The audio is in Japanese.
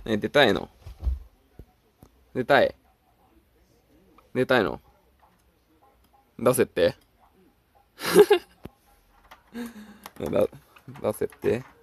ね、出たいの？出たい？出たいの？出せって。だ、出せって。